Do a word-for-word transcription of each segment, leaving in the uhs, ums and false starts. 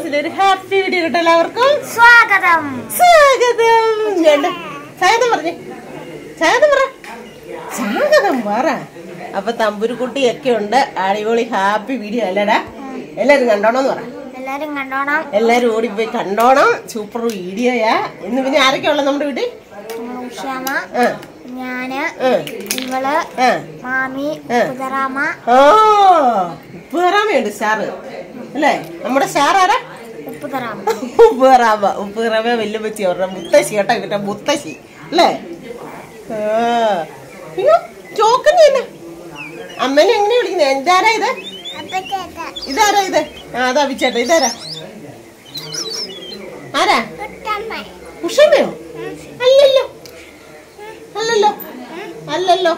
വ്ളോഗ്സിന്റെ ഒരു happy video കിട്ടും. എല്ലാവർക്കും സ്വാഗതം സ്വാഗതം സ്വാഗതം പറഞ്ഞേ സ്വാഗതം പറ സ്വാഗതം പറ. അപ്പൊ തമ്പുരുക്കുട്ടിയൊക്കെ ഉണ്ട്. അടിപൊളി ഹാപ്പി വീഡിയോ അല്ലേടാ? എല്ലാരും കണ്ടോണോന്ന് പറ. എല്ലാരും കണ്ടോണം. എല്ലാരും ഓടിപ്പോയി കണ്ടോണം. സൂപ്പർ വീഡിയോയാ. ഇന്ന് പിന്നെ ആരൊക്കെയാ ഉള്ളത് നമ്മുടെ വീട്ടിൽ? ഉഷാമ, ഞാന്, ഇവള്, മാമി, ഉപ്പുതറാമ. ഓ ഉപ്പുതറാമയുണ്ട് സ്റ്റാറ് അല്ലേ? നമ്മുടെ സ്റ്റാർ ആരാ? ഉപ്പുതറാമ. ഉപ്പുതറാമ ഉപ്പുതറാമ വല്യമ്മച്ചി അവരുടെ മുത്തശ്ശി കേട്ടോ. ഇവരുടെ മുത്തശ്ശി അല്ലേ? അയ്യോ ചോക്കന്നെ തന്നെ അമ്മേനെ എങ്ങനെ വിളിക്കുന്നത്? ഇതാരാ ഇത്? ഇതാരാ ഇത്? ആ അതാ വിച്ചേട്ടാ. ഇതാരാ? ആരാ? ഉഷമ്മയോ? അല്ലല്ലോ അല്ലല്ലോ അല്ലല്ലോ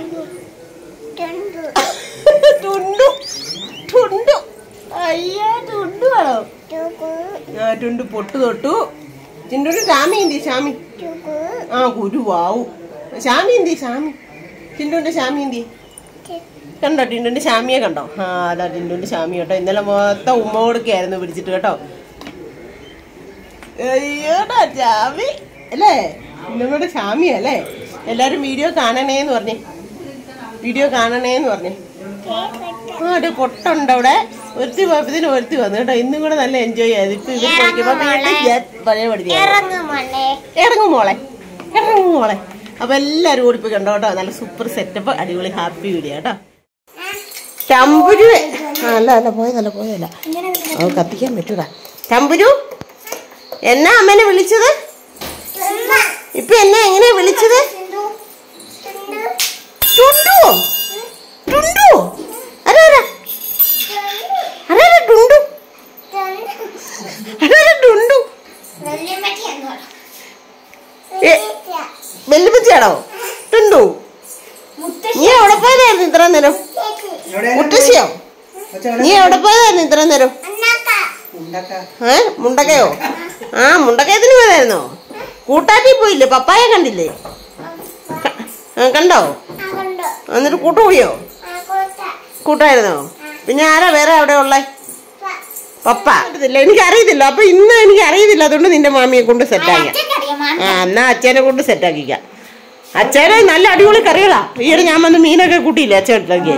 ടുണ്ടു ടുണ്ടു. അയ്യോ ടുണ്ടു ആണോ? ആ ടുണ്ടു പൊട്ട് തൊട്ടു. ചിണ്ടുണ്ട് ഷാമി എന്തി? ഷാമി ആ കുരുവാവു. ഷാമി എന്തി? ഷാമി ചിണ്ടുണ്ട് ഷാമി എന്തി? കണ്ടോ ടിൻഡുന്റെ ഷാമിയെ കണ്ടോ? ആ അതാ ടിൻഡുന്റെ ഷാമി കേട്ടോ. ഇന്നലെ മൊത്തം ഉമ്മ കൊടുക്കായിരുന്നു പിടിച്ചിട്ട് കേട്ടോ. അയ്യോടാ ഷാമി അല്ലേ? ഇന്നമ്മയുടെ ഷാമിയ അല്ലേ? എല്ലാരും വീഡിയോ കാണണേന്ന് പറഞ്ഞേ. വീഡിയോ കാണണേന്ന് പറഞ്ഞേ. ആ ഒരു പൊട്ടുണ്ട് അവിടെ. ഒരുത്തി പോയപ്പത്തിന് ഒരുത്തി വന്നു കേട്ടോ. ഇന്നും കൂടെ നല്ല എൻജോയ് ചെയ്തു. ഇപ്പൊ ഇവർ പോയിക്കുമ്പോ പഴയ പഠിച്ചു. ഇറങ്ങും മോളെ ഇറങ്ങും മോളെ. അപ്പൊ എല്ലാരും ഓടിപ്പോയി കണ്ടോ കേട്ടോ. നല്ല സൂപ്പർ സെറ്റപ്പ് അടിപൊളി ഹാപ്പി വീഡിയോ കേട്ടോ. തമ്പുരു അല്ല അല്ല പോയതല്ല പോയതല്ല അത് കത്തിക്കാൻ പറ്റൂടാ. തമ്പുരു എന്നാ അമ്മേനെ വിളിച്ചത്? ഇപ്പൊ എന്നെ എങ്ങനെയാ വിളിച്ചത്? ടുണ്ടു ടുണ്ടു അരാരാ അരാരാ ടുണ്ടു അരാരാ ടുണ്ടു? വെല്ലുപ്പച്ചിയാണോ ടുണ്ടു? നീ എവിടെ പോയതായിരുന്നു ഇത്ര നേരം? മുത്തശ്ശിയോ? നീ എവിടെ പോയതായിരുന്നു ഇത്ര നേരം? ഏ മുണ്ടക്കയോ? ആ മുണ്ടക്കയത്തിന് പോയതായിരുന്നോ? കൂട്ടാറ്റി പോയില്ലേ? പപ്പായ കണ്ടില്ലേ? കണ്ടോ? എന്നിട്ട് കൂട്ടുകൂടിയോ? കൂട്ടായിരുന്നോ? പിന്നെ ആരാ വേറെ അവിടെ ഉള്ളേ? പപ്പ അറിയത്തില്ല. എനിക്ക് അറിയത്തില്ല. അപ്പൊ ഇന്ന് എനിക്ക് അറിയത്തില്ല. അതുകൊണ്ട് നിന്റെ മാമിയെ കൊണ്ട് സെറ്റാക്കാം. ആ എന്നാ അച്ഛനെ കൊണ്ട് സെറ്റാക്കിക്കാം. അച്ഛനെ നല്ല അടിപൊളി കറികളാ. ഈയിടെ ഞാൻ വന്ന് മീനൊക്കെ കൂട്ടിയില്ലേ അച്ഛനൊക്കെ?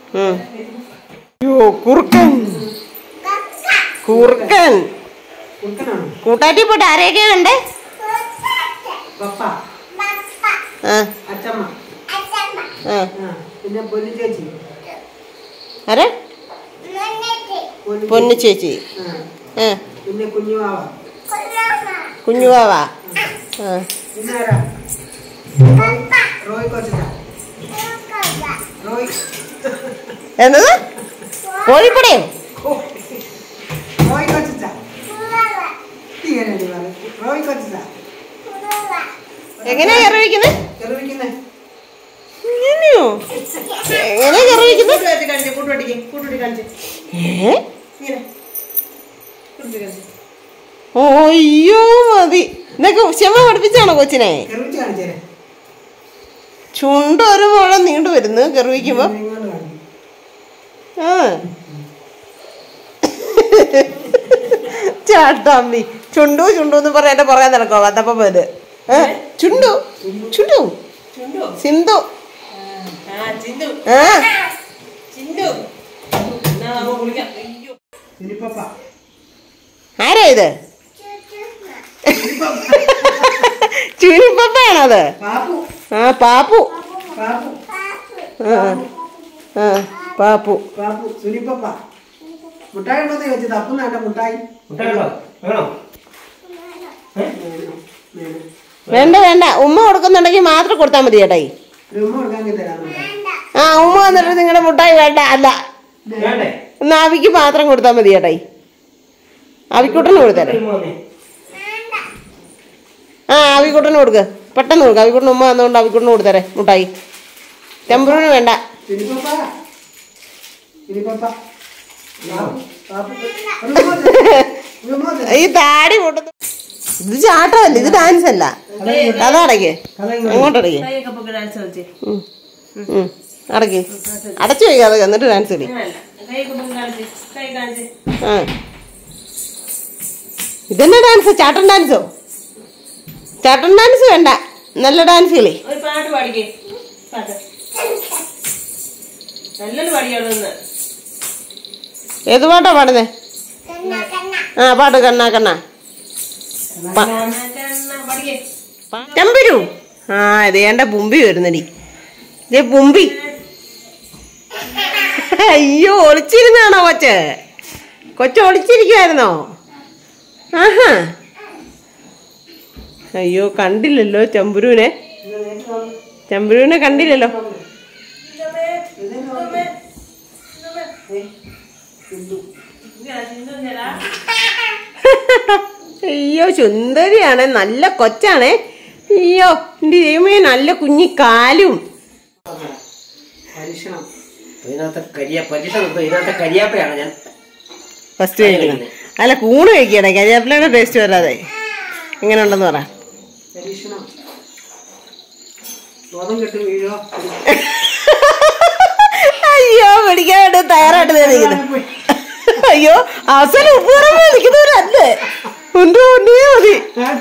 അയ്യോ കുറുക്കൻ കുറുക്കൻ കൂട്ടാറ്റി പോയിട്ട് ആരെയൊക്കെയാ കണ്ടേ? ആരെ? പൊന്നു ചേച്ചി, കുഞ്ഞുവാവ, എന്നത് കോഴിപ്പടയോ? എങ്ങനെയാ കറി വയ്ക്കുന്നത്? ഇങ്ങനെയോ? എങ്ങനെയാ കറി വയ്ക്കുന്നത്? ഓയ്യോ മതി. ഇതൊക്കെ ക്ഷമ പഠിപ്പിച്ചാണോ കൊച്ചിനെ? ചുണ്ട് ഒരു മുഴം നീണ്ടു വരുന്നു കറി വയ്ക്കുമ്പോ. ആ ചാട്ടാമ്പി ചുണ്ടു ചുണ്ടു എന്ന് പറയാൻ എന്റെ പുറകെ നടക്കോ കത്തപ്പ പോയത്? ചുണ്ടു ചുണ്ടു സിന്ധു ആരാ ഇത്? ചുനിപ്പപ്പയാണോ അത്? ആ പാപ്പു പാപ്പു വേണ്ട വേണ്ട. ഉമ്മ കൊടുക്കുന്നുണ്ടെങ്കിൽ മാത്രം കൊടുത്താൽ മതി ചേട്ടായി. ആ ഉമ്മ വന്നിട്ട് നിങ്ങളുടെ മുട്ടായി വേണ്ട. അല്ല എന്നാ ആവിക്ക് മാത്രം കൊടുത്താൽ മതി ചേട്ടായി. ആവിക്കുട്ടന് കൊടുത്തരേ. ആ ആവിക്കുട്ടന് കൊടുക്ക്. പെട്ടെന്ന് കൊടുക്കുക. ആവിക്കുട്ടന് ഉമ്മ വന്നുകൊണ്ട് ആവിക്കുട്ടന് കൊടുത്തരേ മുട്ടായി. ടെമ്പറിന് വേണ്ട. ഈ താടി പൊട്ടുന്നു. ഇത് ചാട്ടമല്ല, ഇത് ഡാൻസ് അല്ല. അതടയ്ക്ക്, അങ്ങോട്ടടയ്ക്ക്, അടയ്ക്ക്, അടച്ചു വയ്ക്കാതെ എന്നിട്ട് ഡാൻസ് കളി. ആ ഇതെന്നാ ഡാൻസ്? ചാട്ടൻ ഡാൻസോ? ചാട്ടൻ ഡാൻസ് വേണ്ട, നല്ല ഡാൻസ് കളി. ഒരു പാട്ട് പാടിക്കേ. പാട്ട് നല്ലൊരു പാടിയാണെന്ന്. ഏത് പാട്ടാ പാടുന്നേ? ആ പാട്ട്. കണ്ണാ കണ്ണാ ചമ്പരു. ആ ഇത് ഏണ്ട ബുമ്പി വരുന്നടി. ഇതേ ബുമ്പി. അയ്യോ ഒളിച്ചിരുന്നാണോ കൊച്ച്? കൊച്ച് ഒളിച്ചിരിക്കുവായിരുന്നോ? ആഹാ. അയ്യോ കണ്ടില്ലല്ലോ ചമ്പുരുവിനെ. ചമ്പുരുവിനെ കണ്ടില്ലല്ലോ. അയ്യോ സുന്ദരിയാണ്, നല്ല കൊച്ചാണേ. അയ്യോ എന്റെ ദൈവമേ, നല്ല കുഞ്ഞിക്കാലും. ഫസ്റ്റ് കഴിക്കണം. അല്ല കൂണ് കഴിക്കണേ, കരിയാപ്പിലയുടെ ടേസ്റ്റ് വരാതെ. എങ്ങനെ ഉണ്ടെന്ന് പറ. അയ്യോ പിടിക്കാൻ വേണ്ടി തയ്യാറായിട്ട് നിൽക്കുന്നത്. അയ്യോ അവസാനം ഉപ്പുറമേ നിൽക്കുന്നവരല്ലേ. ഉണ്ടോ ഉണ്ടേ മതി.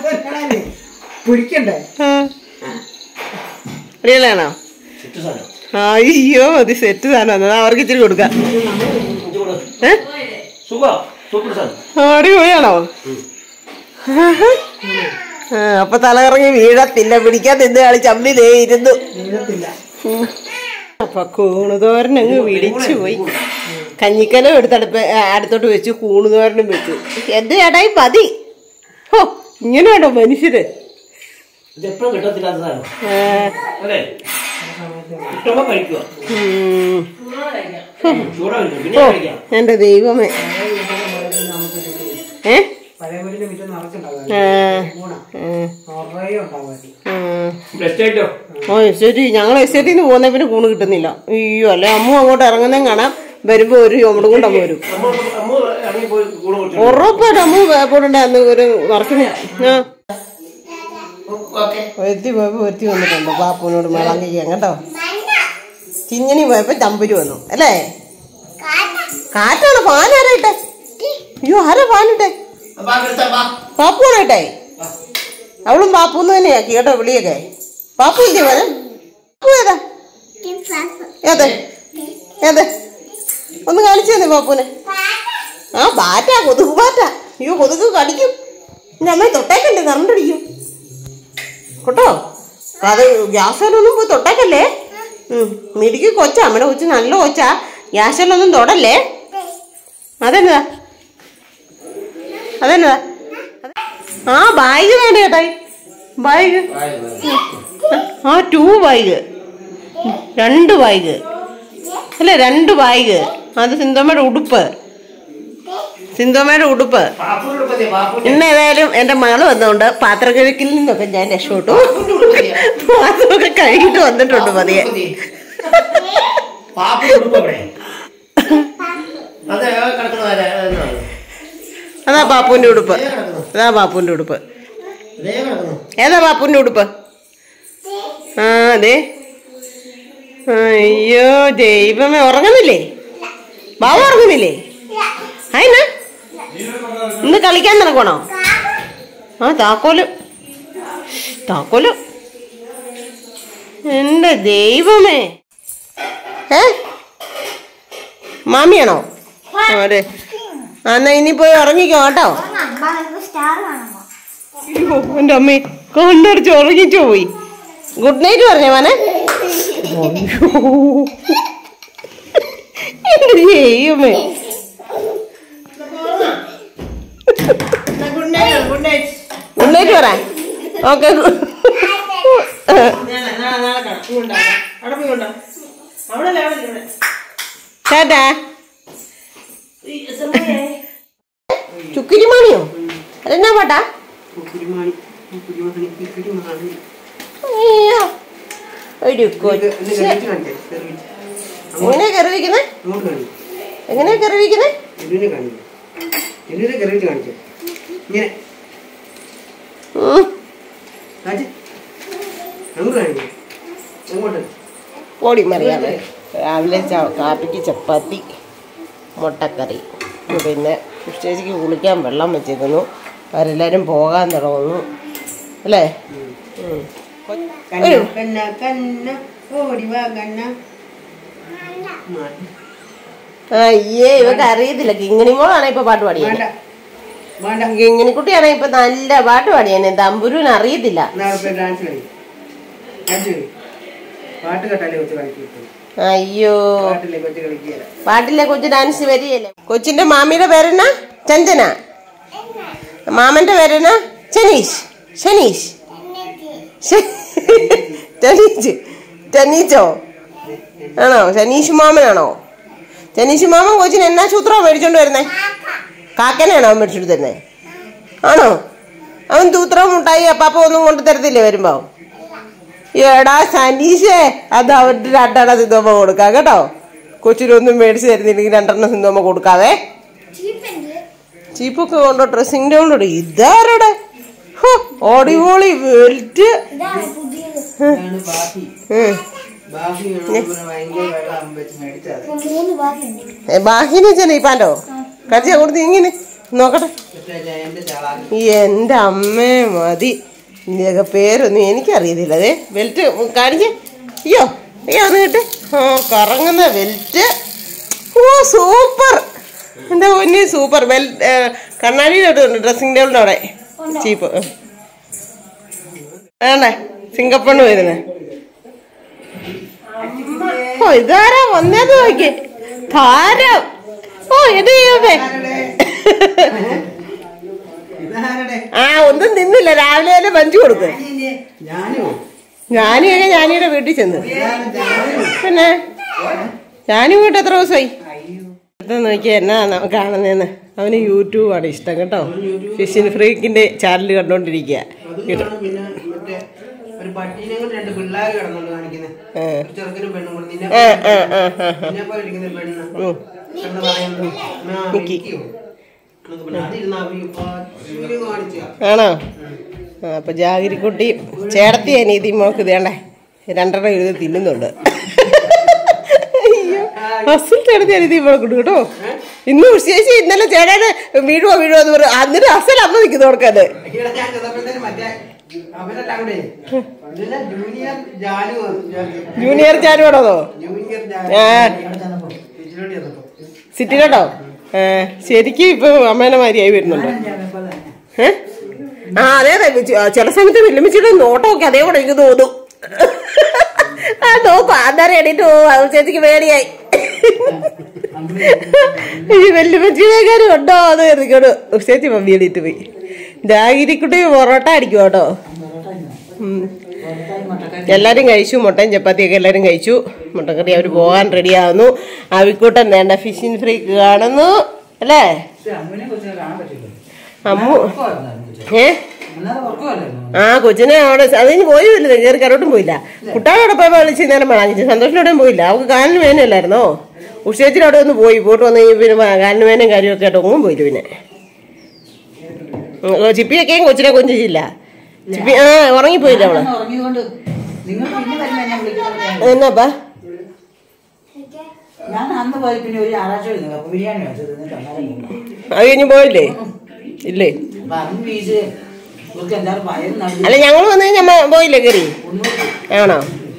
അറിയലാണോ? അയ്യോ മതി. സെറ്റ് സാധനം അവർക്ക് ഇച്ചിരി കൊടുക്കാം. അടിപൊളിയാണോ? അപ്പൊ തലകറങ്ങി വീഴത്തില്ല. പിടിക്കാൻ നിന്ന് കളി ചമ്മി ദേ ഇരുന്നു. അപ്പൊ കൂണുതോരനങ്ങ് വിളിച്ചു പോയി. കഞ്ഞിക്കലം എടുത്തടുപ്പ് അടുത്തോട്ട് വെച്ചു, കൂണുതോരനും വെച്ചു. എന്റെ ചേട്ടായി മതി. ഓ ഇങ്ങനെയാണോ മനുഷ്യര്? എന്റെ ദൈവമേ. ഏ ഓ എസ്റ്റേറ്റ് ഞങ്ങൾ എസ്റ്റേറ്റിൽ നിന്ന് പോകുന്ന പിന്നെ കൂണ് കിട്ടുന്നില്ല. അയ്യോ അല്ലെ അമ്മ അങ്ങോട്ട് ഇറങ്ങുന്നതും കാണാം. വരുമ്പോ ഒരു ചുമടും കൊണ്ട് അമ്മ വരും. ഉറപ്പായിട്ട് അമ്മ പോയിട്ടുണ്ടായിരുന്നു ഒരു നിറച്ചിന്. ആ ഒരുത്തി പോയപ്പോ ഒരുത്തി വന്നിട്ടുണ്ട് പാപ്പുവിനോട് മേളം കഴിക്കാൻ കേട്ടോ. ചിഞ്ഞനി പോയപ്പോ ചമ്പരി വന്നു അല്ലേ? കാറ്റാണ്. ഫാനാരായിട്ടെ? അയ്യോ ആരാ ഫാനിട്ടെ? പാപ്പുവാണേട്ടെ. അവളും പാപ്പൂന്ന് തന്നെയാക്കി കേട്ടോ വിളിയൊക്കെ. പാപ്പു ഇല്ലേ മോനെ? പാപ്പു ഏതാ? ഏതെ ഏതെ ഒന്ന് കാണിച്ചു തന്നെ പാപ്പൂനെ. ആ ബാറ്റാ, കൊതുക് ബാറ്റാ. അയ്യോ കൊതുക് കടിക്കും. എന്റെ അമ്മയെ തൊട്ടേക്കല്ലേ, കറണ്ടടിക്കും കേട്ടോ. അത് ഗ്യാസിലൊന്നും പോയി തൊട്ടേക്കല്ലേ. മിടിക്ക് കൊച്ചാ, അമ്മയുടെ കൊച്ചു നല്ല കൊച്ചാ. ഗ്യാസിലൊന്നും തൊടല്ലേ. അതെന്നതാ അതെന്നതാ ആ ബാഗ് വേണ്ട ചേട്ടായി. ബാഗ് ആ ടൂ ബാഗ്, രണ്ട് ബാഗ് അല്ലേ? രണ്ട് ബാഗ്. അത് സിന്തോമയുടെ ഉടുപ്പ്, സിന്തോമയുടെ ഉടുപ്പ്. ഇന്ന് ഏതായാലും എന്റെ മകള് വന്നതുകൊണ്ട് പാത്രം കഴുക്കിൽ നിന്നൊക്കെ ഞാൻ രക്ഷപ്പെട്ടു. പാത്രമൊക്കെ കഴുകിട്ട് വന്നിട്ടുണ്ട് പതിയെ. അതാ പാപ്പുവിന്റെ ഉടുപ്പ്. അതാ പാപ്പുവിന്റെ ഉടുപ്പ്. ഏതാ പാപ്പുവിന്റെ ഉടുപ്പ്? ആ അതെ. അയ്യോ ദൈവമേ, ഉറങ്ങുന്നില്ലേ? ബാബു ഉറങ്ങുന്നില്ലേ? അതിന് ഇന്ന് കളിക്കാൻ നടക്കണോ? ആ താക്കോല് താക്കോല് എന്റെ ദൈവമേ. ഏ മാമിയാണോ? അതെ. എന്നാ ഇനി പോയി ഉറങ്ങിക്കോ കേട്ടോ. എന്റെ അമ്മേ കണ്ണടിച്ച് ഉറങ്ങിച്ചോ പോയി. ഗുഡ് നൈറ്റ് പറഞ്ഞേ മോനെ. എന്റെ ദൈവമേ. ഗുഡ് നൈറ്റ് പറ. ഓക്കെ ചേട്ടാ. ചുക്കിരിമാണിയോ? അതെന്നാ പാട്ടാ? അയ്യോ ഒരു കൊച്ച്. എങ്ങനെയാ കറി വയ്ക്കുന്നേ? എങ്ങനെയാ കറി വയ്ക്കുന്നേ? ഓടി മറിയാതെ രാവിലെ കാപ്പിക്ക് ചപ്പാത്തി മുട്ടക്കറി. പിന്നെ ചേച്ചിക്ക് കുളിക്കാൻ വെള്ളം വെച്ചേക്കുന്നു. അവരെല്ലാരും പോകാൻ തുടങ്ങുന്നു അല്ലേ? അയ്യേ ഇവക്ക് അറിയത്തില്ല. കിങ്ങിണി മോളാണ് ഇപ്പൊ പാട്ട് പാടിയത്. കിങ്ങിണിക്കുട്ടിയാണ് ഇപ്പൊ നല്ല പാട്ട് പാടിയേനെ. തമ്പുരുവിന് അറിയത്തില്ല. അയ്യോ പാട്ടിലെ കൊച്ചു ഡാൻസ് വരികയല്ലേ. കൊച്ചിന്റെ മാമിയുടെ പേരെന്നാ? ചഞ്ചന. മാമന്റെ പേരെന്നാ? ചനീഷ്. ഷനീഷ്. ടനീച്ച്. ടനീച്ചോ ആണോ? ശനീഷ് മാമനാണോ? ശനീഷ് മാമൻ കൊച്ചിന് എന്നാ സൂത്രമാണ് മേടിച്ചോണ്ട് വരുന്നേ? കാക്കനാണോ അവൻ മേടിച്ചോണ്ട് തരുന്നേ? ആണോ? അവൻ തൂത്രവും മുട്ടായി അപ്പാപ്പ ഒന്നും കൊണ്ട് തരത്തില്ലേ വരുമ്പോ? എടാ സനീഷേ, അത് അവരുടെ രണ്ടെണ്ണം സിന്തോമ കൊടുക്കാം കേട്ടോ. കൊച്ചിനൊന്നും മേടിച്ച് തരുന്നില്ലെങ്കിൽ രണ്ടെണ്ണം സിന്തോമ കൊടുക്കാവേ. ചീപ്പൊക്കെ കൊണ്ടോ ഡ്രസ്സിംഗ് ടേബിളോട്. ഇതാരുടെ ഓടിവോളി വെൽറ്റ്. ബാഹിനി വെച്ചാൽ ഇപ്പാൻ്റോ കടിച്ചാ കൊടുത്ത് ഇങ്ങനെ നോക്കട്ടെ. എന്റെ അമ്മേ മതി. ഇതിൻ്റെയൊക്കെ പേരൊന്നും എനിക്കറിയത്തില്ല. അതെ ബെൽറ്റ് കാണിക്കേ. അയ്യോ അയ്യോ ഒന്ന് കേട്ടെ. ആ കറങ്ങുന്ന ബെൽറ്റ്. ഓ സൂപ്പർ. എന്താ പൊന്നി സൂപ്പർ. ബെൽറ്റ് കണ്ണാടിയുടെ ഉണ്ട് ഡ്രസ്സിംഗ് ടേബിളിൻ്റെ അവിടെ. ചീപ്പ് വേണ്ടേ സിംഗപ്പണ് വരുന്നേ. ഓ ഇതാരാ വന്നേന്ന് നോക്കിയേ. താരം. ഓ ഇത് ചെയ്യേ. ആ ഒന്നും തിന്നില്ല. രാവിലെ തന്നെ പഞ്ചു കൊടുക്കും. ഞാനിയൊക്കെ ഞാനിയുടെ വീട്ടിൽ ചെന്ന്. പിന്നെ ഞാനും വീട്ടിൽ എത്ര ദിവസമായി നോക്കിയാ എന്നാ കാണുന്നതെന്ന്. അവന് യൂട്യൂബാണ് ഇഷ്ടം കേട്ടോ. ഫിഷിൻ ഫ്രീക്കിന്റെ ചാനൽ കണ്ടോണ്ടിരിക്കുക. ആണോ? അപ്പൊ ജാഗിരിക്കുട്ടി ചേർത്തി അനീതി മോൾക്ക് ഇതേണ്ടേ രണ്ടെണ്ണം എഴുതി തിന്നുന്നുണ്ട്. അസൽ ചേട്ടത്തി അനീതി മോൾക്കുണ്ട് കേട്ടോ. ഇന്ന് ചേച്ചി ഇന്നലെ ചേട്ടാന് വീഴുവോ വീഴുവോ എന്ന് പറയും. എന്നിട്ട് അസൽ അമ്മ നിൽക്കുന്നു കൊടുക്കാതെ. ജൂനിയർ ജാനുവാണോ? സിറ്റിയിലോട്ടോ? ശരിക്കും ഇപ്പൊ അമ്മേനെ മാതിരിയായി വരുന്നുണ്ട്. ഏഹ് ആ അതെ അതെ. ചില സമയത്ത് വെല്ലുമിച്ചിട്ട് നോട്ടമൊക്കെ അതേപോലെ എനിക്ക് തോന്നും. ആ നോക്കും അന്നേരം എണീറ്റ് പോവും. ചേച്ചിക്ക് പേടിയായി. ഈ വെല്ലുമിച്ചിനേക്കാരും ഉണ്ടോ അത് കരുതിക്കോട്. ചേച്ചി മമ്മി എണീറ്റ് പോയി. ജാഗിരിക്കുട്ടി പൊറോട്ട അടിക്കും കേട്ടോ. എല്ലാരും കഴിച്ചു. മുട്ടയും ചപ്പാത്തിയൊക്കെ എല്ലാരും കഴിച്ചു. മുട്ടക്കറി അവര് പോകാൻ റെഡി ആവുന്നു. അവിക്കൂട്ടൻ വേണ്ട ഫിഷിൻ ഫ്രീക്ക് കാണുന്നു അല്ലേ? അമ്മു ഏ ആ കൊച്ചിനെ അവിടെ അതിന് പോയില്ല. കയറി കരോട്ടും പോയില്ല. കുട്ടാളോടെ പോയപ്പോ വിളിച്ച് നേരം വാങ്ങിച്ചു. സന്തോഷത്തോടെയും പോയില്ല. അവൾക്ക് കാലിന് വേനല്ലായിരുന്നോ? ഉഷേച്ചിന് അവിടെ ഒന്ന് പോയി. പോട്ട് വന്ന് പിന്നെ കാലിന് വേനയും കാര്യമൊക്കെ ആയിട്ട് ഒന്നും പോയില്ല. പിന്നെ ചിപ്പിയൊക്കെയും കൊച്ചിനെ കൊഞ്ചിച്ചില്ല. ചിപ്പി ആ ഉറങ്ങിപ്പോയില്ല അവള്. എന്നാപ്പാ അത് കഴിഞ്ഞ് പോയില്ലേ? ഇല്ലേ? അല്ല ഞങ്ങള് വന്നു കഴിഞ്ഞാ പോയില്ലേ കയറി? ആണോ?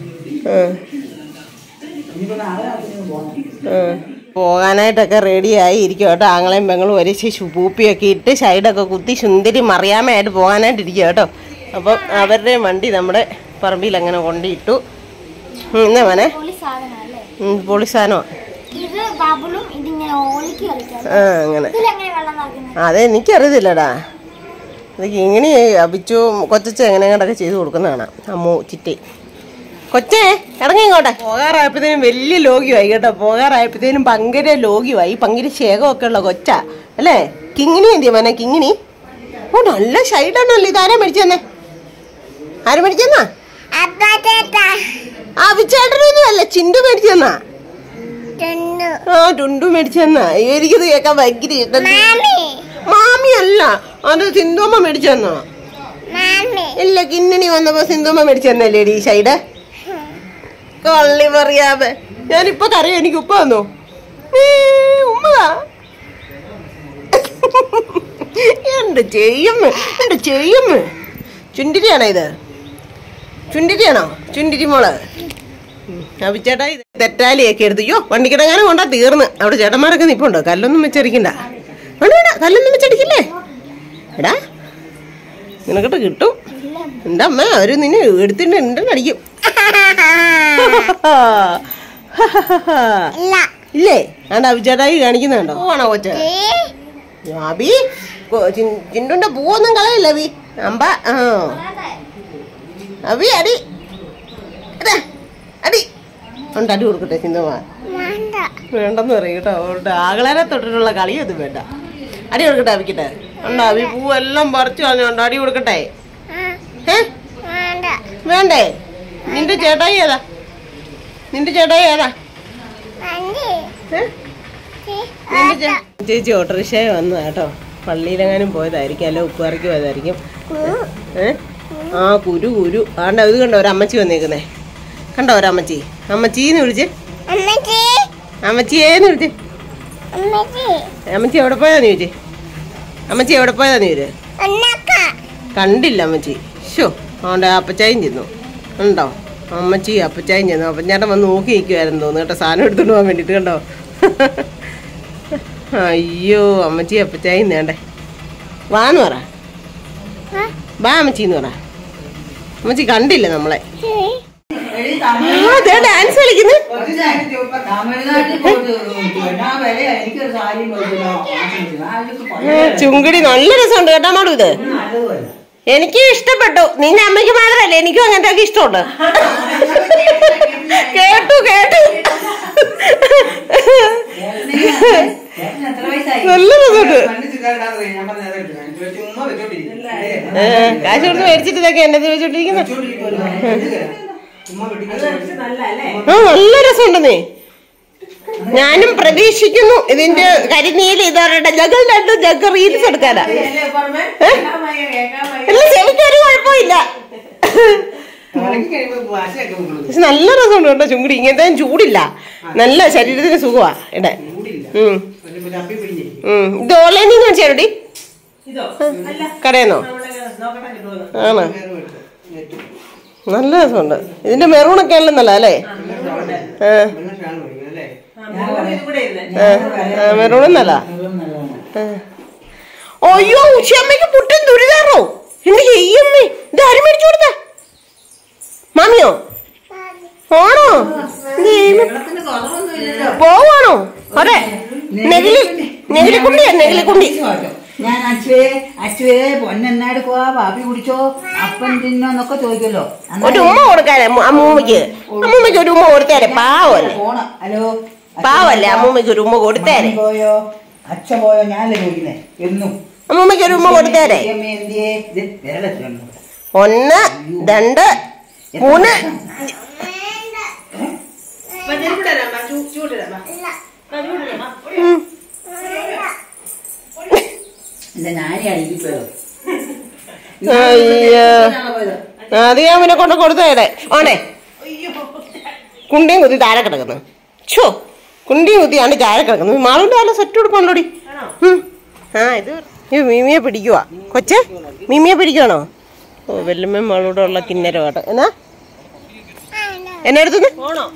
പോകാനായിട്ടൊക്കെ റെഡിയായി ഇരിക്കും കേട്ടോ. ആങ്ങളെയും പെങ്ങളും ഒരു പൂപ്പിയൊക്കെ ഇട്ട് സൈഡൊക്കെ കുത്തി സുന്ദരി മറിയാമയായിട്ട് പോകാനായിട്ട് ഇരിക്കുക കേട്ടോ. അപ്പം അവരുടെ വണ്ടി നമ്മുടെ പറമ്പിൽ അങ്ങനെ കൊണ്ടിട്ടു. എന്നാ മോനെ പൊളി സാധനോ? ആ അങ്ങനെ അതെ എനിക്കറിയത്തില്ലടാ. അതൊക്കെ ഇങ്ങനെ അഭിച്ചു കൊച്ചച്ച എങ്ങനെ കണ്ടൊക്കെ ചെയ്ത് കൊടുക്കുന്നതാണ് അമ്മു ചിറ്റി. കൊച്ചേ ഇറങ്ങി ഇങ്ങോട്ടെ. പോകാറായപ്പോഴത്തേനും വലിയ ലോകിയായി കേട്ടോ. പോകാറായപ്പോഴത്തേനും ഭയങ്കര ലോകിയായി. ഭയങ്കര ശേഖമൊക്കെ ഉള്ള കൊച്ചാ അല്ലേ? കിങ്ങിണി എന്തിയാ മോനെ? കിങ്ങിണി ഓ നല്ല ഷൈഡാണല്ലോ. ഇതാരാ മേടിച്ചു തന്നെ? ആര് മേടിച്ചു തന്നാ? ആ അഭിച്ചേട്ടനൊന്നും അല്ല, ചിണ്ടു മേടിച്ചു തന്നാ. ആ ടുണ്ടു മേടിച്ചു തന്നാ. എനിക്കിത് കേൾക്കാൻ ഭയങ്കര ഇഷ്ടം. മാമി അല്ല, അത് സിന്ധുമ്മ മേടിച്ചു തന്നോ? ഇല്ല, കിന്നണി വന്നപ്പോ സിന്ധുമ്മ മേടിച്ചു തന്നല്ലേടി ഷൈഡ്. കള്ളി പറയാതെ ഞാനിപ്പൊ കറിയോ. എനിക്ക് ഉപ്പ വന്നോ? ഉമ്മതാ ഉണ്ട് ചെയ്യുമ്മ ഉണ്ട് ചെയ്യുമ്മ. ചുണ്ടിരിയാണോ ഇത്? ചുണ്ടിരിയാണോ? ചുണ്ടിരി മോള്. അഭിച്ചേട്ടാ ഇത് തെറ്റാലിയൊക്കെ എടുത്ത് അയ്യോ വണ്ടിക്കിടങ്ങാനും കൊണ്ടാ തീർന്ന്. അവിടെ ചേട്ടന്മാരൊക്കെ നിപ്പുണ്ടോ? കല്ലൊന്നും വെച്ചടിക്കണ്ട. വേണ്ട വേണ്ട കല്ലൊന്നും വെച്ചടിക്കില്ലേ എടാ. നിനക്കിട്ട് കിട്ടും. എൻ്റെ അമ്മ അവര് നിന്നെ എടുത്തിട്ട് ഉണ്ടെന്ന് അടിക്കും. ഇല്ലേ ആണ്ട് അഭിച്ചേട്ടായി കാണിക്കുന്നുണ്ടോ? പോവാണോ കൊച്ച്? അബി ചിണ്ടുന്റെ പൂവൊന്നും കളയില്ല അബി. അമ്പ ആ അബി അടി അടി ഉണ്ട്. അടി കൊടുക്കട്ടെ ചിന്തമാ? വേണ്ടെന്ന് പറയും കേട്ടോ. ആകളെ തൊട്ടിട്ടുള്ള കളിയൊന്നും വേണ്ട. അടി കൊടുക്കട്ടെ അബിക്കട്ടെ? ഉണ്ടോ അബി പൂവെല്ലാം പറിച്ചു കളഞ്ഞോണ്ടോ? അടി കൊടുക്കട്ടെ? ഏ വേണ്ടേ? നിന്റെ ചേട്ടായി ഏതാ? നിന്റെ ചേട്ടായി ഏതാ? ചേച്ചി ഓട്ടോറിക്ഷയെ വന്നു കേട്ടോ. പള്ളിയിലെങ്ങാനും പോയതായിരിക്കും, അല്ല ഉപ്പുകറിക്ക് പോയതായിരിക്കും. ഏ ആ കുരു കുരു ആണ്ട ഇത് കണ്ടോ ഒരമ്മച്ചി വന്നേക്കുന്നേ. കണ്ടോ ഒരമ്മച്ചി? അമ്മച്ചീന്ന് വിളിച്ച് അമ്മച്ചിയേന്ന് വിളിച്ച്. അമ്മച്ചി എവിടെ പോയതാന്ന് ചോദിച്ചേ? അമ്മച്ചി എവിടെ പോയതാന്ന് ചോദിച്ചേ? കണ്ടില്ല അമ്മച്ചി. ഷോ അതുകൊണ്ട് അപ്പച്ചായും ചെന്നു. ഉണ്ടോ അമ്മച്ചി അപ്പച്ചായും ചെന്നു. അപ്പച്ചേട്ടൻ വന്ന് നോക്കി നിൽക്കുമായിരുന്നു തോന്നുന്നു കേട്ടോ, സാധനം എടുത്തോണ്ട് പോകാൻ വേണ്ടിയിട്ട്. കണ്ടോ അയ്യോ അമ്മച്ചി അപ്പച്ചായും വേണ്ടേ. വാന്ന് പറ, വാ അമ്മച്ചിന്ന് പറ. അമ്മച്ചി കണ്ടില്ല നമ്മളെ. ഡാൻസ് കളിക്കുന്നു. ചുങ്കിടി നല്ല രസമുണ്ട് കേട്ടോ മാഡു. ഇത് എനിക്ക് ഇഷ്ടപ്പെട്ടു. നിന്റെ അമ്മയ്ക്ക് മാത്രല്ല എനിക്കും അങ്ങനത്തെ ഒക്കെ ഇഷ്ടമുണ്ട്. കേട്ടു കേട്ടു നല്ല രസമുണ്ട്. കാശ് കൊടുത്ത് മേടിച്ചിട്ട് ഇതൊക്കെ എന്നെ വെച്ചോണ്ടിരിക്കുന്നു. ആ നല്ല രസമുണ്ടെന്നേ. ഞാനും പ്രതീക്ഷിക്കുന്നു ഇതിന്റെ കരിനീല് ഇതവരുടെ ജഗൽ രണ്ട് ജഗ് റീൽസ് എടുക്കാനാ. എല്ലാം ചെവിക്കൊരു കുഴപ്പമില്ല. നല്ല രസമുണ്ട് കേട്ടോ ചുങ്കിടി. ഇങ്ങനത്തെ ചൂടില്ല, നല്ല ശരീരത്തിന് സുഖമാ ഇടാൻ. ഇത് ഓൺലൈനിൽ നിന്ന് വെച്ചേരടി? കടയെന്നോ? ആണോ? നല്ല രസമുണ്ട്. ഇതിന്റെ മെറൂണൊക്കെ ആണല്ലോ നല്ല അല്ലേ? മെറൂണും നല്ല. അയ്യോ ഉച്ചയമ്മയ്ക്ക് പുട്ടും ദുരിതാറോ? എന്ത് ചെയ്യമ്മേ? ഇത് ആരും മേടിച്ചു കൊടുത്ത? മാമിയോ? ആണോ? പോവാണോ? അതെ നെഗിലി നെഗിലിക്കുണ്ടിയാ നെഗിലിക്കുണ്ടി. ഞാൻ അച്ചുവേ അച്ചുവേ പൊന്നെന്നാട് പോവാ പാപ്പി കുടിച്ചോ അപ്പൻ തിന്നോന്നൊക്കെ ചോദിക്കല്ലോ. ഒരു ഉമ്മ കൊടുക്കാനേ അമ്മൂമ്മക്ക്? അമ്മൂമ്മക്ക് ഒരു ഉമ്മ കൊടുത്തേരെ. പാവല്ലേ ഹലോ പാവല്ലേ അമ്മൂമ്മക്ക് ഒരു ഉമ്മ കൊടുത്തേരെ. പോയോ അച്ഛ പോയോ? ഞാനല്ലേ ചോദിക്കുന്നേ എന്നും. അമ്മൂമ്മക്ക് ഒരു ഉമ്മ കൊടുത്തേരെ. ഒന്ന് രണ്ട് മൂന്ന്. അത് ഞാൻ പിന്നെ കൊണ്ട് കൊടുത്തേടെ. ആണേ കുണ്ടിയും കുത്തി താഴെ കിടക്കുന്നു. ഷോ കുണ്ടിയും കുത്തിയാണ് താഴെ കിടക്കുന്നത്. മാളുണ്ട് നല്ല സെറ്റ് കൊടുക്കണല്ലോടി. ആ ഇത് മീമിയെ പിടിക്കുവാ കൊച്ചെ. മീമിയെ പിടിക്കുവാണോ? ഓ വെല്ലുമ്മ മാളൂടെ ഉള്ള കിന്നരോ കേട്ടോ. എന്നാ എന്നെ എടുത്തുന്ന്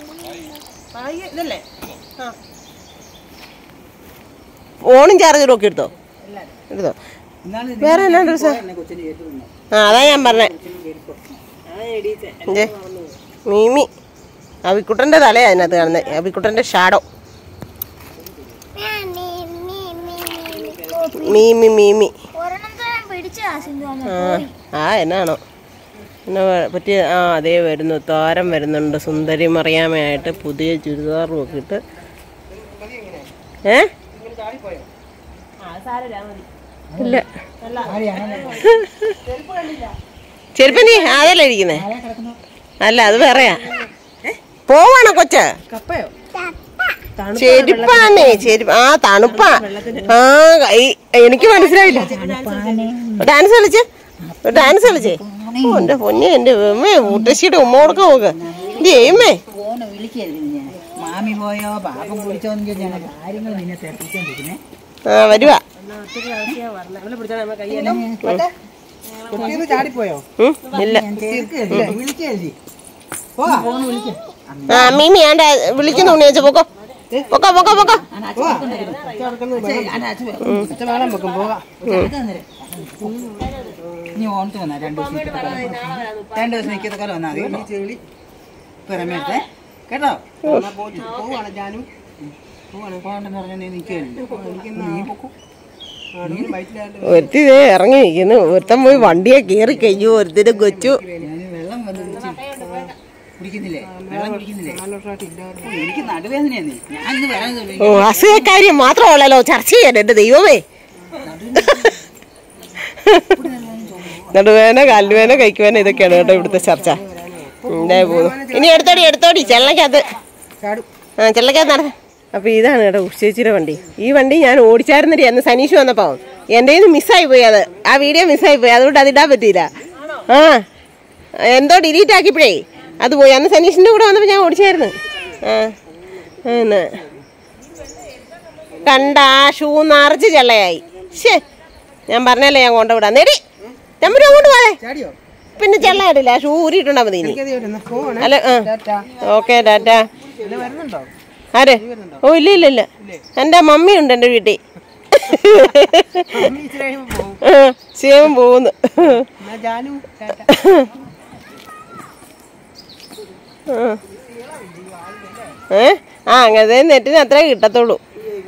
ഫോണും ചാർജറും ഒക്കെ എടുത്തോ? എടുത്തോ? വേറെ എന്നാ ഡ്രസ്സാ? ആ അതാ ഞാൻ പറഞ്ഞേ. മീമി അവിക്കുട്ടന്റെ തലയാ അതിനകത്ത് കാണുന്നത്. അവിക്കുട്ടന്റെ ഷാഡോ. മീമി മീമി ആ എന്നാണോ എന്നാ പറ്റിയ? ആ അതേ വരുന്നു. താരം വരുന്നുണ്ട്. സുന്ദരി മറിയാമയായിട്ട് പുതിയ ചുരിദാറും ഒക്കെ ഇട്ട്. ഏ ഇല്ല ചെരുപ്പ് നീ അതല്ലേ ഇരിക്കുന്നേ? അല്ല അത് വേറെയാ. പോവാണോ കൊച്ച? ചെരുപ്പാണേ ചെരുപ്പ്. ആ തണുപ്പാ. ആ എനിക്ക് മനസ്സിലായില്ല. ഡാൻസ് കളിച്ച് ഡാൻസ് കളിച്ചേ. ഓ എന്റെ പൊന്നെ എന്റെ ഉമ്മേ മുത്തശ്ശിയുടെ ഉമ്മ കൊടുക്കാൻ നോക്ക്. ഇത് ചെയ്യുമ്മേ മാമി പോയോ പാപ്പം കുടിച്ചോന്ന് ചോദിച്ചാൽ കാര്യങ്ങൾ നിന്നെ തെറ്റിച്ചോണ്ടിരിക്കുന്നേ. ആ വരുവാ. ചാടിപ്പോയോ? ഇല്ല. വിളിക്കല്ലേ? ആ മീമി ആണ്ട വിളിക്കുന്നു ഉണ്ണിയച്ച പൊക്കോ പൊക്കോ പൊക്കോ പൊക്കോ. നീ ഓണത്ത് വന്നാ രണ്ടു ദിവസം രണ്ടു ദിവസം നിൽക്കുന്ന കാലം വന്നാൽ മതി ചെളി പിറമേത്തെ കേട്ടോ. പോകണ്ടെന്ന് പറഞ്ഞാൽ നീ നിൽക്കില്ല, നീ പൊക്കും. ഒരുത്തി ഇതേ ഇറങ്ങി നിൽക്കുന്നു. ഒരുത്തൻ പോയി വണ്ടിയെ കയറി കഴിഞ്ഞു. ഒരുത്തിന് കൊച്ചു വെള്ളം വന്ന് കുടിക്കുന്നില്ലേ? വെള്ളം കുടിക്കുന്നില്ലേ? എനിക്ക് നടുവേദനയാണ്. ഞാൻ ഇന്ന് വരാൻ ഓ അസുഖക്കാര്യം മാത്രമല്ലല്ലോ ചർച്ച ചെയ്യാൻ എന്റെ ദൈവമേ. നടുവേന കാലുവേന കൈക്കുവേന ഇതൊക്കെയാണ് കേട്ടോ ഇവിടുത്തെ ചർച്ച. ഇതേ പോകുന്നു. ഇനി എടുത്തോടി എടുത്തോടി ചെള്ളക്കകത്ത് ആ ചെള്ളക്കകത്ത് നട. അപ്പൊ ഇതാണ് കേട്ടോ ഉച്ചേച്ചിയുടെ വണ്ടി. ഈ വണ്ടി ഞാൻ ഓടിച്ചായിരുന്നില്ല അന്ന് സനീഷ് വന്നപ്പോ. എൻ്റെ നിന്ന് മിസ്സായി പോയി അത്. ആ വീഡിയോ മിസ്സായി പോയി, അതുകൊണ്ട് അതിടാൻ പറ്റിയില്ല. ആ എന്തോ ഡിലീറ്റ് ആക്കിപ്പോഴേ അത് പോയി. അന്ന് സനീഷിന്റെ കൂടെ വന്നപ്പോ ഞാൻ ഓടിച്ചായിരുന്നു. ആ പിന്നെ കണ്ട ഷൂ നിറച്ച് ചെള്ളയായി. ശേ ഞാൻ പറഞ്ഞല്ലേ ഞാൻ കൊണ്ടുവിടാം. നേടി തമ്പുരു അങ്ങോട്ട് പോയേ. പിന്നെ ചെള്ളയായിട്ടില്ല, ഷൂ ഊരിയിട്ടുണ്ടാ മതി ഇനി. അല്ല ആ ഓക്കെ ടാറ്റ. ആരെ? ഓ ഇല്ല ഇല്ല ഇല്ല, എൻ്റെ മമ്മിയുണ്ട് എൻ്റെ വീട്ടിൽ. ശിവൻ പോകുന്നു. ഏ ആ അങ്ങനത്തെ നെറ്റിന് അത്രേ കിട്ടത്തുള്ളൂ.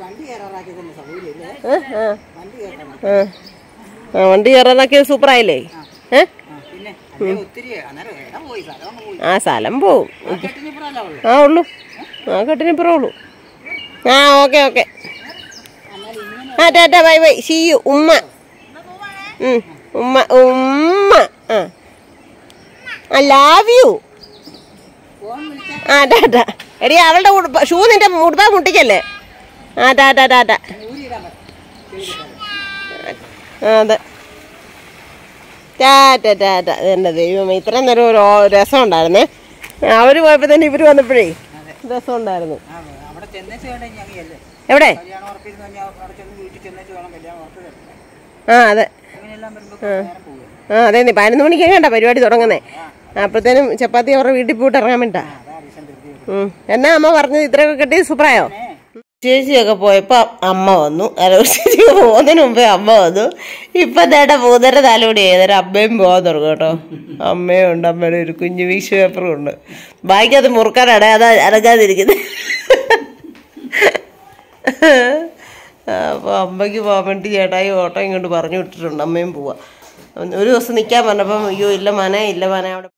ആ വണ്ടി കയറാനാക്കിയത് സൂപ്പറായില്ലേ? ഏ ആ സ്ഥലം പോവും. ആ ഉള്ളു, ആ കെട്ടിനിപ്പുറം ഉള്ളു. ആ ഓക്കെ ഓക്കെ ആ tata bye bye see you. ഉമ്മ ഉമ്മ ഉമ്മ ആ ഐ ലവ് യു. ആ ടാറ്റ. എടി അവളുടെ ഉടുപ്പ ഷൂ നിന്റെ ഉടുപ്പ മുട്ടിക്കല്ലേ. ആ ടാറ്റ ടാറ്റ. അതെ ടാറ്റ ടാറ്റ. എൻ്റെ ദൈവമേ ഇത്രയും നേരം ഒരു രസം ഉണ്ടായിരുന്നേ. അവര് പോയപ്പോ തന്നെ ഇവര് വന്നപ്പോഴേ രസം ഉണ്ടായിരുന്നു. എവിടെ? ആ അതെ ആ അതെ നീ പതിനൊന്ന് മണിക്ക് കണ്ട പരിപാടി തുടങ്ങുന്നേ. അപ്പഴത്തേനും ചപ്പാത്തി അവരുടെ വീട്ടിൽ പോയിട്ട് ഇറങ്ങാൻ വേണ്ട. എന്നാ അമ്മ പറഞ്ഞത് ഇത്രയൊക്കെ കെട്ടി സൂപ്പറായോ? ചേച്ചിയൊക്കെ പോയപ്പോ അമ്മ വന്നു. അല്ല ചേച്ചിക്ക് പോകുന്നതിന് മുമ്പേ അമ്മ വന്നു. ഇപ്പൊ നേട്ട മൂന്നര നാലുമണി ഏതൊരു അമ്മയും പോകാൻ തുടങ്ങും കേട്ടോ. അമ്മയും ഉണ്ട്, അമ്മയുടെ ഒരു കുഞ്ഞു വീശ് പേപ്പറും ഉണ്ട്. ബാക്കിയത് മുറുക്കാനാണ് അത് അനങ്ങാതിരിക്കുന്നത്. അപ്പോൾ അമ്മയ്ക്ക് പോകാൻ വേണ്ടി ചേട്ടായി ഓട്ടോ ഇങ്ങോട്ട് പറഞ്ഞു വിട്ടിട്ടുണ്ട്. അമ്മയും പോവാ. ഒരു ദിവസം നിൽക്കാൻ പറഞ്ഞപ്പം അയ്യോ ഇല്ല മനെ ഇല്ല മനെ അവിടെ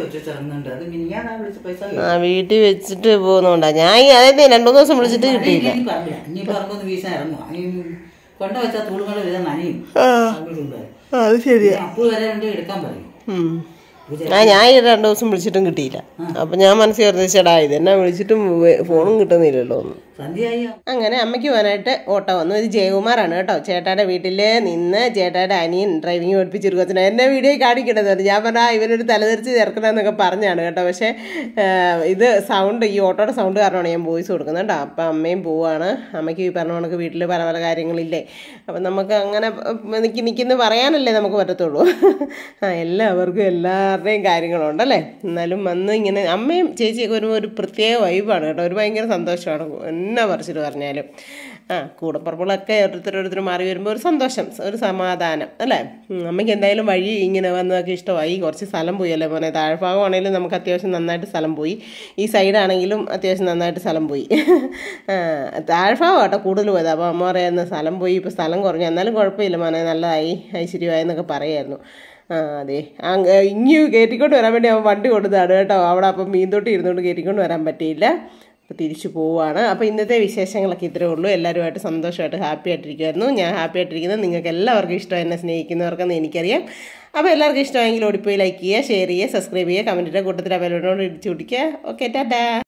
ആ വീട്ടിൽ വെച്ചിട്ട് പോകുന്നുണ്ടാ. ഞാൻ അതായത് രണ്ടു മൂന്ന് ദിവസം വിളിച്ചിട്ട് കിട്ടിയില്ല. അത് ശരിയാ. ആ ഞാൻ രണ്ടു ദിവസം വിളിച്ചിട്ടും കിട്ടിയില്ല. അപ്പൊ ഞാൻ മനസ്സിൽ പറഞ്ഞാ ഇത് എന്നാ വിളിച്ചിട്ടും ഫോണും കിട്ടുന്നില്ലല്ലോ ഒന്ന്. അങ്ങനെ അമ്മയ്ക്ക് പോകാനായിട്ട് ഓട്ടോ വന്നു. ഇത് ജയകുമാറാണ് കേട്ടോ. ചേട്ടായുടെ വീട്ടില് നിന്ന് ചേട്ടായുടെ അനിയൻ ഡ്രൈവിംഗ് പഠിപ്പിച്ചിരിക്കുന്നു. എന്നെ വീഡിയോ കാണിക്കണത് ഞാൻ പറഞ്ഞാൽ ഇവനൊരു തലതെറിച്ച് ചേർക്കണമെന്നൊക്കെ പറഞ്ഞാണ് കേട്ടോ. പക്ഷേ ഇത് സൗണ്ട് ഈ ഓട്ടോയുടെ സൗണ്ട് കാരണമാണ് ഞാൻ വോയിസ് കൊടുക്കുന്നത് കേട്ടോ. അപ്പം അമ്മയും പോവാണ്. അമ്മയ്ക്ക് ഈ പറഞ്ഞ കണക്ക് വീട്ടിൽ പല പല കാര്യങ്ങളില്ലേ. അപ്പം നമുക്ക് അങ്ങനെ എനിക്ക് നിൽക്കുന്നു പറയാനല്ലേ നമുക്ക് പറ്റത്തുള്ളൂ. ആ എല്ലാവർക്കും എല്ലാവരുടെയും കാര്യങ്ങളുണ്ടല്ലേ. എന്നാലും വന്ന് ഇങ്ങനെ അമ്മയും ചേച്ചിയൊക്കെ വരുമ്പോൾ ഒരു പ്രത്യേക വൈബാണ് കേട്ടോ. ഒരു ഭയങ്കര സന്തോഷമാണ് എന്നാ പറിച്ചിട്ട് പറഞ്ഞാലും. ആ കൂടപ്പുറപ്പുകളൊക്കെ ഓരോരുത്തരോരുത്തർ മാറി വരുമ്പോൾ ഒരു സന്തോഷം, ഒരു സമാധാനം അല്ലേ. അമ്മയ്ക്ക് എന്തായാലും വഴി ഇങ്ങനെ വന്നതൊക്കെ ഇഷ്ടമായി. കുറച്ച് സ്ഥലം പോയി അല്ലേ മോനെ. താഴ്ഭാഗമാണെങ്കിലും നമുക്ക് അത്യാവശ്യം നന്നായിട്ട് സ്ഥലം പോയി. ഈ സൈഡാണെങ്കിലും അത്യാവശ്യം നന്നായിട്ട് സ്ഥലം പോയി. താഴ്ഭാഗം കേട്ടോ കൂടുതൽ പോയത്. അപ്പോൾ അമ്മ പറയുന്ന സ്ഥലം പോയി, ഇപ്പോൾ സ്ഥലം കുറഞ്ഞു, എന്നാലും കുഴപ്പമില്ല മോനെ നല്ലതായി ഐശ്വര്യമായെന്നൊക്കെ പറയായിരുന്നു. ആ അതെ ഇങ്ങ് കയറ്റിക്കൊണ്ട് വരാൻ വേണ്ടി അവൻ വണ്ടി കൊടുത്തതാണ് കേട്ടോ. അവിടെ അപ്പം മീൻതൊട്ടി ഇരുന്നുകൊണ്ട് കയറ്റിക്കൊണ്ട് വരാൻ പറ്റിയില്ല. അപ്പോൾ തിരിച്ചു പോവുകയാണ്. അപ്പോൾ ഇന്നത്തെ വിശേഷങ്ങളൊക്കെ ഇത്രയേ ഉള്ളൂ. എല്ലാവരുമായിട്ട് സന്തോഷമായിട്ട് ഹാപ്പി ആയിട്ടിരിക്കുമായിരുന്നു. ഞാൻ ഹാപ്പി ആയിട്ടിരിക്കുന്നത് നിങ്ങൾക്ക് എല്ലാവർക്കും ഇഷ്ടം, എന്നെ സ്നേഹിക്കുന്നവർക്കെന്ന് എനിക്കറിയാം. അപ്പോൾ എല്ലാവർക്കും ഇഷ്ടമായെങ്കിൽ ഓടിപ്പോയി ലൈക്ക് ചെയ്യുക, ഷെയർ ചെയ്യുക, സബ്സ്ക്രൈബ് ചെയ്യുക, കമൻറ്റിൻ്റെ കൂട്ടത്തിൽ അവരോട് ഇടിച്ചു പിടിക്കുക. ഓക്കെ ടാറ്റാ.